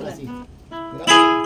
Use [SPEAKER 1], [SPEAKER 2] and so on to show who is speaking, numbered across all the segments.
[SPEAKER 1] Así. Mira.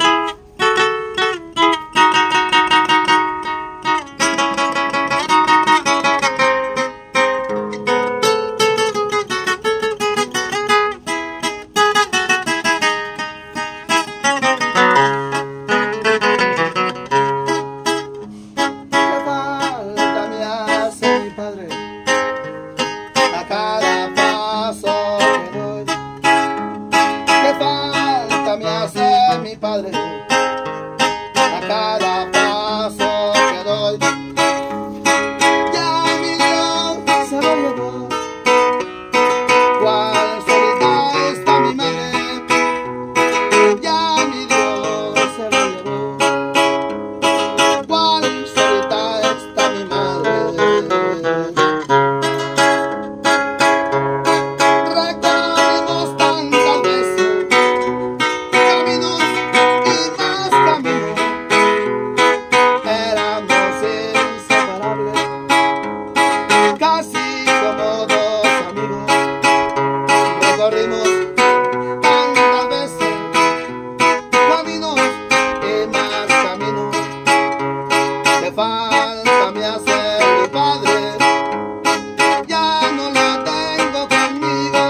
[SPEAKER 1] Cada paso que doy, qué falta me hace mi padre. A cada paso que doy, ya mi Dios se lo llevó. Cuán solita está mi madre, ya mi Dios se lo llevó. Cuán solita está mi madre. Casi como dos amigos, recorrimos tantas veces caminos y más caminos. Qué falta me hace mi padre, ya no lo tengo conmigo.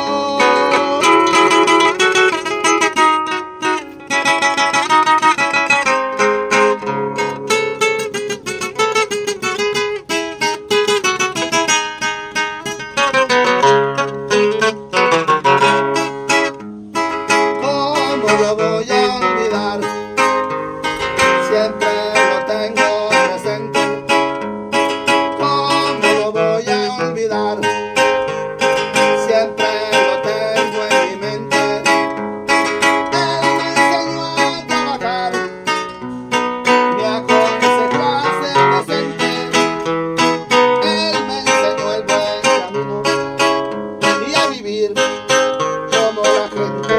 [SPEAKER 1] Lo voy a olvidar, siempre lo tengo presente. ¿Cómo lo voy a olvidar? Siempre lo tengo en mi mente. Él me enseñó a trabajar, me aconsejó a ser decente. Él me enseñó el buen camino y a vivir como la gente.